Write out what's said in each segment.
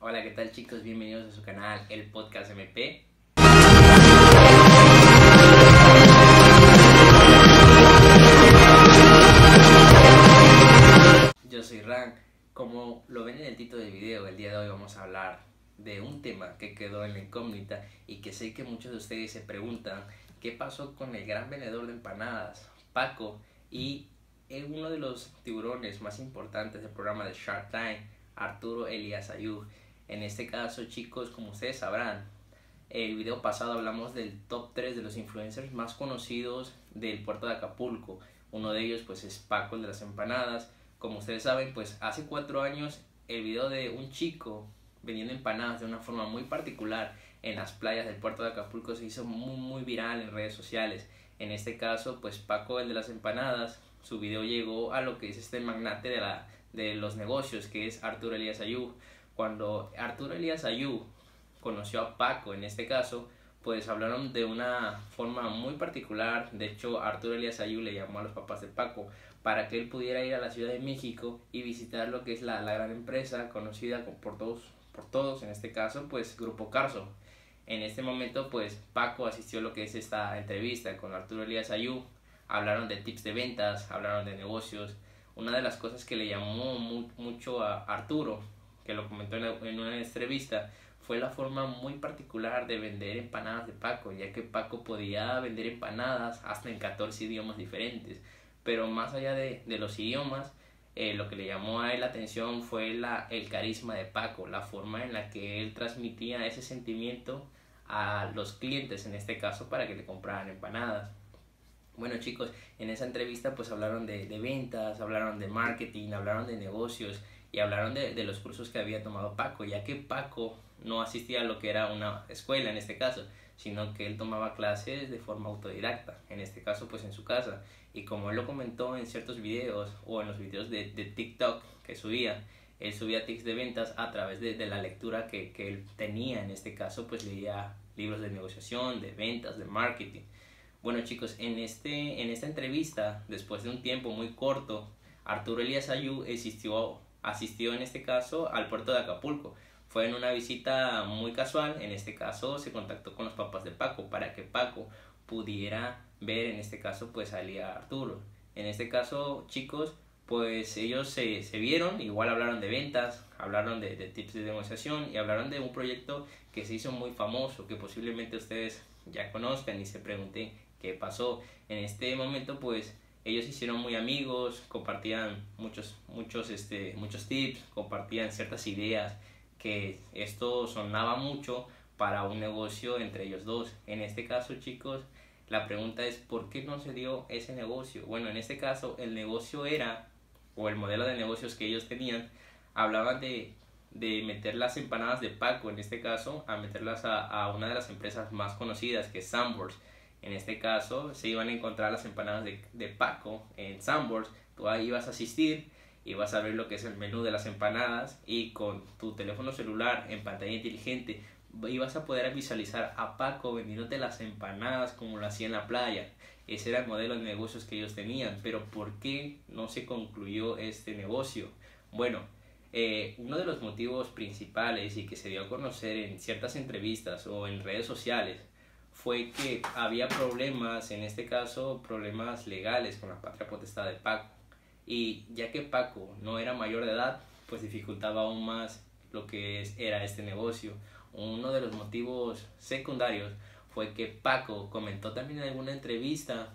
Hola, ¿qué tal chicos? Bienvenidos a su canal, el Podcast MP. Yo soy Ran. Como lo ven en el título del video, el día de hoy vamos a hablar de un tema que quedó en la incógnita y que sé que muchos de ustedes se preguntan qué pasó con el gran vendedor de empanadas, Paco, y uno de los tiburones más importantes del programa de Shark Tank, Arturo Elías Ayub. En este caso, chicos, como ustedes sabrán, el video pasado hablamos del top 3 de los influencers más conocidos del puerto de Acapulco. Uno de ellos pues es Paco, el de las empanadas. Como ustedes saben, pues hace 4 años el video de un chico vendiendo empanadas de una forma muy particular en las playas del puerto de Acapulco se hizo muy viral en redes sociales. En este caso, pues Paco, el de las empanadas, su video llegó a lo que es este magnate de los negocios, que es Arturo Elías Ayub. Cuando Arturo Elías Ayub conoció a Paco, en este caso, pues hablaron de una forma muy particular. De hecho, Arturo Elías Ayub le llamó a los papás de Paco para que él pudiera ir a la Ciudad de México y visitar lo que es la gran empresa conocida por todos, en este caso, pues Grupo Carso. En este momento, pues Paco asistió a lo que es esta entrevista con Arturo Elías Ayub. Hablaron de tips de ventas, hablaron de negocios. Una de las cosas que le llamó mucho a Arturo, que lo comentó en una entrevista, fue la forma muy particular de vender empanadas de Paco, ya que Paco podía vender empanadas hasta en 14 idiomas diferentes. Pero más allá de los idiomas, lo que le llamó a él la atención fue el carisma de Paco, la forma en la que él transmitía ese sentimiento a los clientes, en este caso, para que le compraran empanadas. Bueno chicos, en esa entrevista pues hablaron de ventas, hablaron de marketing, hablaron de negocios y hablaron de los cursos que había tomado Paco, ya que Paco no asistía a lo que era una escuela en este caso, sino que él tomaba clases de forma autodidacta, en este caso pues en su casa. Y como él lo comentó en ciertos videos o en los videos de TikTok que subía, él subía tips de ventas a través de la lectura que él tenía. En este caso pues leía libros de negociación, de ventas, de marketing. Bueno chicos, en esta entrevista, después de un tiempo muy corto, Arturo Elías Ayub asistió en este caso al puerto de Acapulco. Fue en una visita muy casual. En este caso se contactó con los papás de Paco para que Paco pudiera ver en este caso pues a Arturo. En este caso chicos, pues ellos se vieron, igual hablaron de ventas, hablaron de tips de negociación y hablaron de un proyecto que se hizo muy famoso, que posiblemente ustedes ya conozcan y se pregunten qué pasó. En este momento pues ellos se hicieron muy amigos, compartían muchos tips, compartían ciertas ideas, que esto sonaba mucho para un negocio entre ellos dos. En este caso chicos, la pregunta es ¿por qué no se dio ese negocio? Bueno, en este caso el negocio era, o el modelo de negocios que ellos tenían, hablaban de meter las empanadas de Paco, en este caso, a meterlas a una de las empresas más conocidas, que es Sanborns. En este caso se iban a encontrar las empanadas de Paco en Sanborns. Tú ahí ibas a asistir y vas a ver lo que es el menú de las empanadas, y con tu teléfono celular en pantalla inteligente ibas a poder visualizar a Paco vendiéndote las empanadas como lo hacía en la playa. Ese era el modelo de negocios que ellos tenían. Pero ¿por qué no se concluyó este negocio? Bueno, uno de los motivos principales y que se dio a conocer en ciertas entrevistas o en redes sociales fue que había problemas, en este caso problemas legales con la patria potestad de Paco. Y ya que Paco no era mayor de edad, pues dificultaba aún más lo que era este negocio. Uno de los motivos secundarios fue que Paco comentó también en alguna entrevista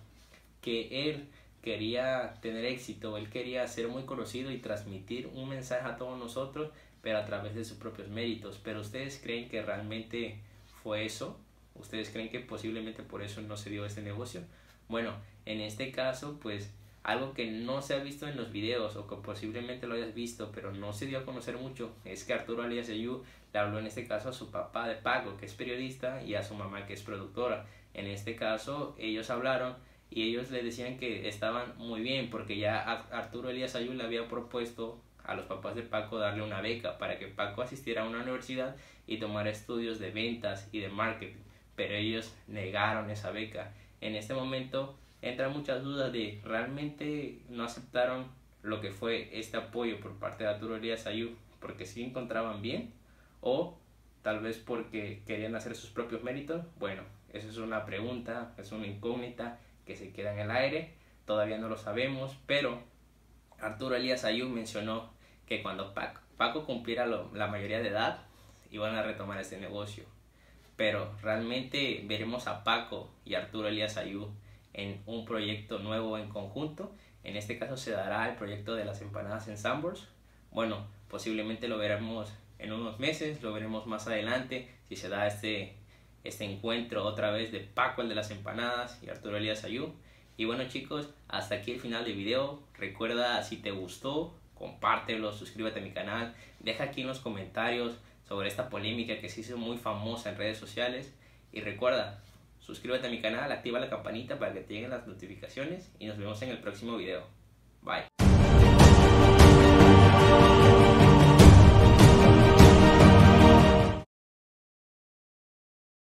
que él quería tener éxito, él quería ser muy conocido y transmitir un mensaje a todos nosotros, pero a través de sus propios méritos. ¿Pero ustedes creen que realmente fue eso? ¿Ustedes creen que posiblemente por eso no se dio este negocio? Bueno, en este caso, pues algo que no se ha visto en los videos, o que posiblemente lo hayas visto pero no se dio a conocer mucho, es que Arturo Elías Ayub le habló en este caso a su papá de Paco, que es periodista, y a su mamá, que es productora. En este caso ellos hablaron y ellos le decían que estaban muy bien, porque ya Arturo Elías Ayub le había propuesto a los papás de Paco darle una beca para que Paco asistiera a una universidad y tomara estudios de ventas y de marketing, pero ellos negaron esa beca. En este momento entran muchas dudas de realmente no aceptaron lo que fue este apoyo por parte de Arturo Elías Ayub porque sí encontraban bien, o tal vez porque querían hacer sus propios méritos. Bueno, esa es una pregunta, es una incógnita que se queda en el aire, todavía no lo sabemos, pero Arturo Elías Ayub mencionó que cuando Paco cumpliera la mayoría de edad iban a retomar este negocio. Pero realmente veremos a Paco y Arturo Elías Ayub en un proyecto nuevo en conjunto. En este caso se dará el proyecto de las empanadas en Sanborns. Bueno, posiblemente lo veremos en unos meses, lo veremos más adelante si se da este encuentro otra vez de Paco, el de las empanadas, y Arturo Elías Ayub. Y bueno chicos, hasta aquí el final del video. Recuerda, si te gustó, compártelo, suscríbete a mi canal, deja aquí en los comentarios sobre esta polémica que se hizo muy famosa en redes sociales. Y recuerda, suscríbete a mi canal, activa la campanita para que te lleguen las notificaciones y nos vemos en el próximo video. Bye.